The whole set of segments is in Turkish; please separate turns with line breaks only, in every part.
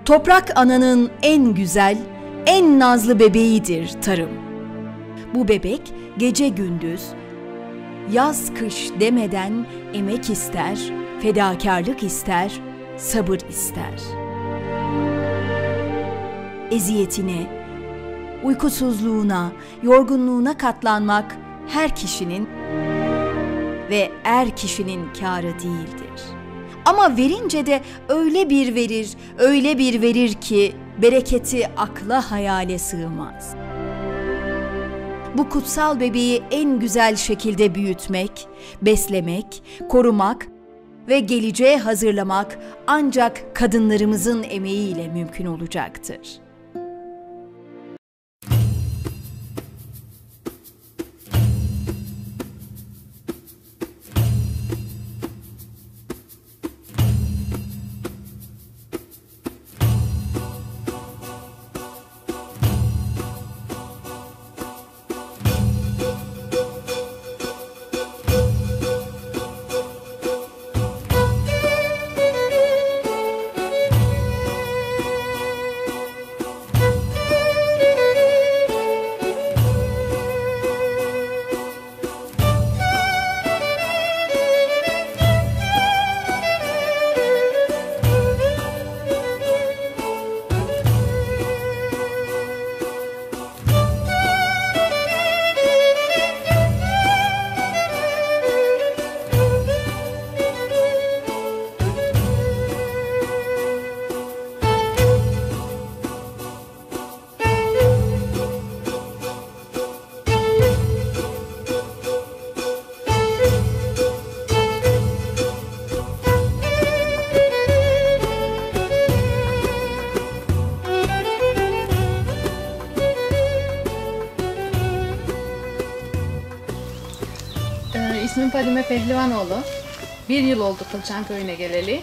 Toprak ananın en güzel, en nazlı bebeğidir tarım. Bu bebek gece gündüz, yaz kış demeden emek ister, fedakarlık ister, sabır ister. Eziyetine, uykusuzluğuna, yorgunluğuna katlanmak her kişinin ve er kişinin kârı değildir. Ama verince de öyle bir verir, öyle bir verir ki bereketi akla hayale sığmaz. Bu kutsal bebeği en güzel şekilde büyütmek, beslemek, korumak ve geleceğe hazırlamak ancak kadınlarımızın emeğiyle mümkün olacaktır.
İsmim Fadime Pehlivanoğlu. 1 yıl oldu Kılçan Köyü'ne geleli.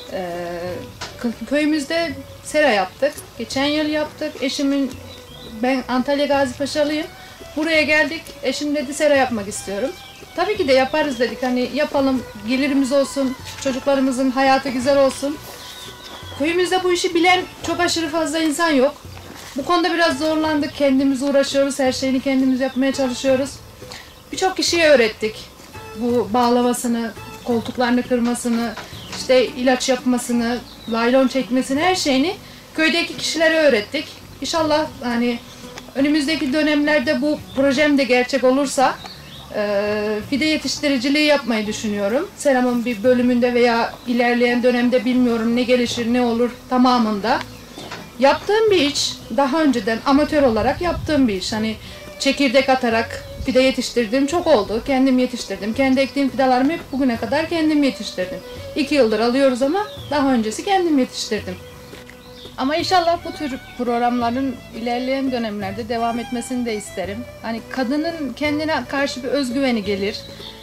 Köyümüzde sera yaptık. Geçen yıl yaptık. Ben Antalya Gazipaşalıyım. Buraya geldik. Eşim dedi sera yapmak istiyorum. Tabii ki de yaparız dedik. Hani yapalım, gelirimiz olsun, çocuklarımızın hayatı güzel olsun. Köyümüzde bu işi bilen çok aşırı fazla insan yok. Bu konuda biraz zorlandık. Kendimiz uğraşıyoruz. Her şeyini kendimiz yapmaya çalışıyoruz. Birçok kişiye öğrettik. Bu bağlamasını, koltuklarını kırmasını, işte ilaç yapmasını, laylon çekmesini, her şeyini köydeki kişilere öğrettik. İnşallah hani önümüzdeki dönemlerde bu projem de gerçek olursa fide yetiştiriciliği yapmayı düşünüyorum. Seramın bir bölümünde veya ilerleyen dönemde bilmiyorum ne gelişir ne olur tamamında. Yaptığım bir iş, daha önceden amatör olarak yaptığım bir iş. Hani çekirdek atarak fide yetiştirdiğim çok oldu. Kendim yetiştirdim. Kendi ektiğim fidelerimi hep bugüne kadar kendim yetiştirdim. 2 yıldır alıyoruz ama daha öncesi kendim yetiştirdim. Ama inşallah bu tür programların ilerleyen dönemlerde devam etmesini de isterim. Hani kadının kendine karşı bir özgüveni gelir.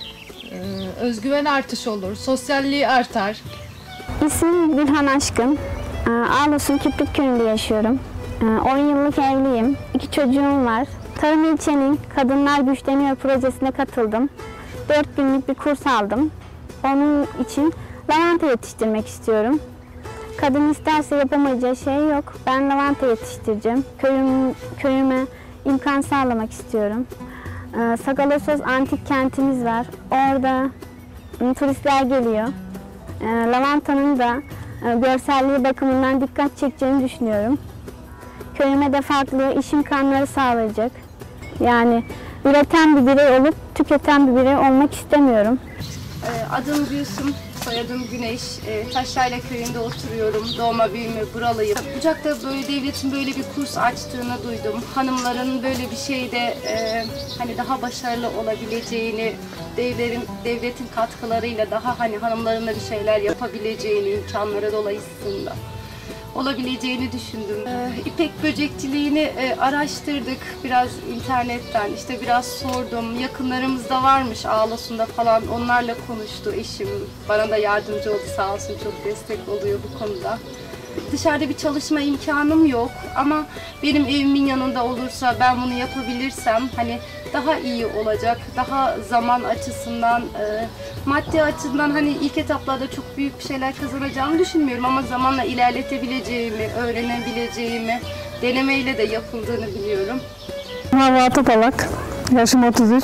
Özgüven artışı olur. Sosyalliği artar.
İsmim Gülhan Aşkın. Ağlasun Kiprik Köyü'nde yaşıyorum. 10 yıllık evliyim. 2 çocuğum var. Tarım İlçe'nin Kadınlar Güçleniyor projesine katıldım. 4 günlük bir kurs aldım. Onun için lavanta yetiştirmek istiyorum. Kadın isterse yapamayacağı şey yok. Ben lavanta yetiştireceğim. Köyüme imkan sağlamak istiyorum. Sagalassos antik kentimiz var. Orada turistler geliyor. Lavantanın da görselliği bakımından dikkat çekeceğini düşünüyorum. Köyüme de farklı iş imkanları sağlayacak. Yani üreten bir birey olup tüketen bir birey olmak istemiyorum.
Adım Gülsüm, soyadım Güneş. Taşyayla köyünde oturuyorum. Doğma büyüme buralıyım. Bucak'ta böyle devletin böyle bir kurs açtığını duydum. Hanımların böyle bir şeyde hani daha başarılı olabileceğini, devletin katkılarıyla daha hani hanımların da bir şeyler yapabileceğini, imkanları dolayısıyla olabileceğini düşündüm. İpek böcekçiliğini araştırdık biraz internetten, işte biraz sordum. Yakınlarımızda varmış Ağlasun'da falan, onlarla konuştu eşim. Bana da yardımcı oldu sağ olsun, çok destek oluyor bu konuda. Dışarıda bir çalışma imkanım yok ama benim evimin yanında olursa, ben bunu yapabilirsem hani daha iyi olacak. Daha zaman açısından, maddi açıdan hani ilk etaplarda çok büyük bir şeyler kazanacağımı düşünmüyorum ama zamanla ilerletebileceğimi, öğrenebileceğimi, denemeyle de yapıldığını biliyorum.
Havva Topalak, yaşım 33.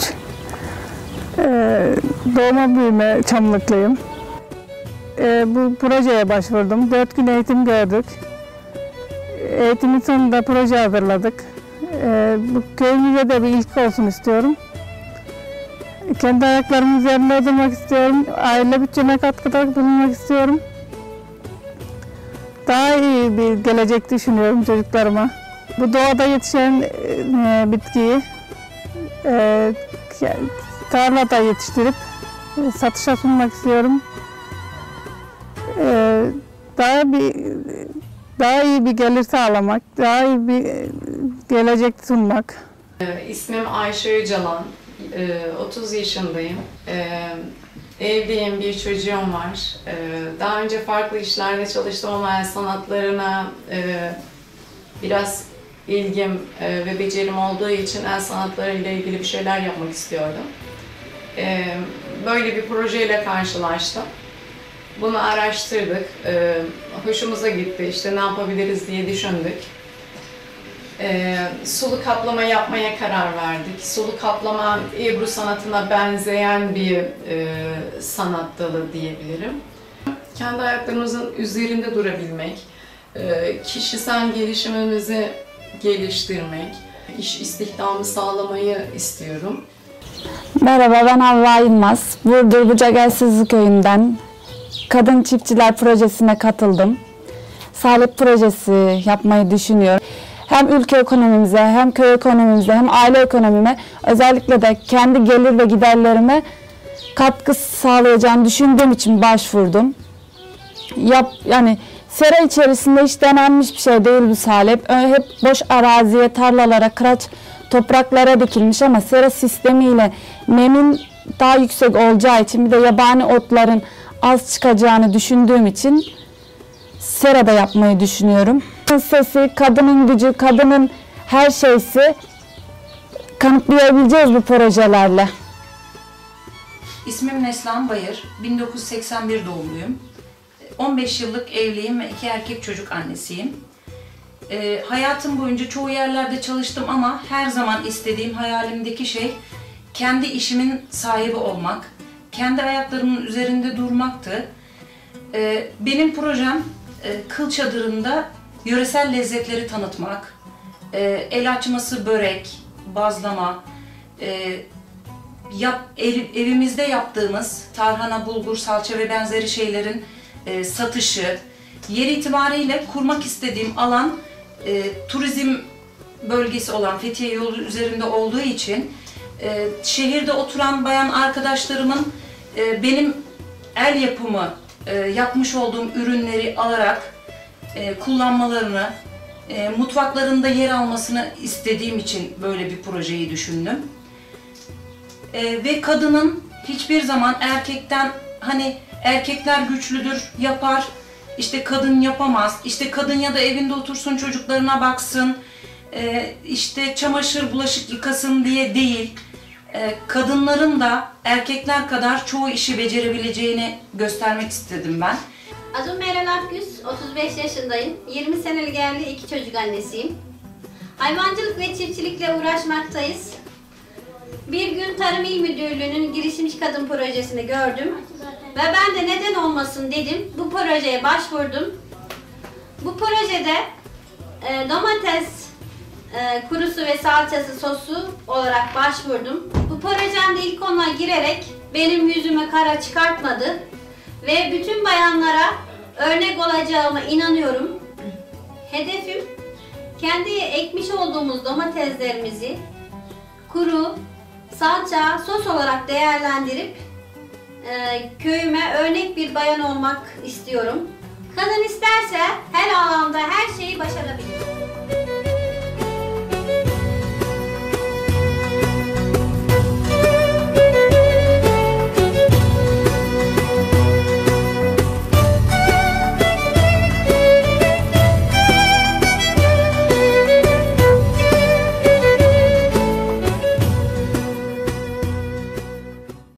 Doğma büyüme Çamlıklıyım. Bu projeye başvurdum. 4 gün eğitim gördük. Eğitimin sonunda proje hazırladık. Bu köyümüze de bir ilk olsun istiyorum. Kendi ayaklarımın üzerinde durmak istiyorum. Aile bütçeme katkıda bulunmak istiyorum. Daha iyi bir gelecek düşünüyorum çocuklarıma. Bu doğada yetişen bitkiyi tarlada yetiştirip satışa sunmak istiyorum. Daha iyi bir gelir sağlamak, daha iyi bir gelecek sunmak.
İsmim Ayşe Öcalan, 30 yaşındayım. Evliyim, bir çocuğum var. Daha önce farklı işlerde çalıştım ama el sanatlarına biraz ilgim ve becerim olduğu için el sanatlarıyla ilgili bir şeyler yapmak istiyordum. Böyle bir projeyle karşılaştım. Bunu araştırdık, hoşumuza gitti, işte ne yapabiliriz diye düşündük. Sulu kaplama yapmaya karar verdik. Sulu kaplama Ebru sanatına benzeyen bir sanat dalı diyebilirim. Kendi ayaklarımızın üzerinde durabilmek, kişisel gelişimimizi geliştirmek, iş istihdamı sağlamayı istiyorum.
Merhaba, ben Havva Yılmaz. Burdur Bucak Köyü'nden Kadın Çiftçiler Projesi'ne katıldım. Salep projesi yapmayı düşünüyorum. Hem ülke ekonomimize, hem köy ekonomimize, hem aile ekonomime, özellikle de kendi gelir ve giderlerime katkı sağlayacağını düşündüğüm için başvurdum. Yani sera içerisinde hiç denenmiş bir şey değil bu salep. Hep boş araziye, tarlalara, kıraç topraklara dikilmiş ama sera sistemiyle nemin daha yüksek olacağı için, bir de yabani otların az çıkacağını düşündüğüm için serada yapmayı düşünüyorum. Sesi, kadının gücü, kadının her şeysi kanıtlayabileceğiz bu projelerle.
İsmim Neslihan Bayır, 1981 doğumluyum. 15 yıllık evliyim ve 2 erkek çocuk annesiyim. Hayatım boyunca çoğu yerlerde çalıştım ama her zaman istediğim, hayalimdeki şey kendi işimin sahibi olmak, kendi ayaklarımın üzerinde durmaktı. Benim projem Kıl Çadırı'nda yöresel lezzetleri tanıtmak, el açması börek, bazlama, evimizde yaptığımız tarhana, bulgur, salça ve benzeri şeylerin satışı, yer itibariyle kurmak istediğim alan turizm bölgesi olan Fethiye yolu üzerinde olduğu için şehirde oturan bayan arkadaşlarımın benim el yapımı yapmış olduğum ürünleri alarak kullanmalarını, mutfaklarında yer almasını istediğim için böyle bir projeyi düşündüm. Ve kadının hiçbir zaman erkekten, hani erkekler güçlüdür, yapar, işte kadın yapamaz, işte kadın ya da evinde otursun, çocuklarına baksın, işte çamaşır, bulaşık yıkasın diye değil, kadınların da erkekler kadar çoğu işi becerebileceğini göstermek istedim ben.
Adım Meral Akgüz, 35 yaşındayım. 20 senelik evli 2 çocuk annesiyim. Hayvancılık ve çiftçilikle uğraşmaktayız. Bir gün Tarım İl Müdürlüğü'nün girişimci kadın projesini gördüm. Ve ben de neden olmasın dedim. Bu projeye başvurdum. Bu projede domates kurusu ve salçası sosu olarak başvurdum. Bu projemde ilk ona girerek benim yüzüme kara çıkartmadı. Ve bütün bayanlara örnek olacağıma inanıyorum. Hedefim kendi ekmiş olduğumuz domateslerimizi kuru, salça, sos olarak değerlendirip köyüme örnek bir bayan olmak istiyorum. Kadın isterse her alanda her şeyi başarabilir.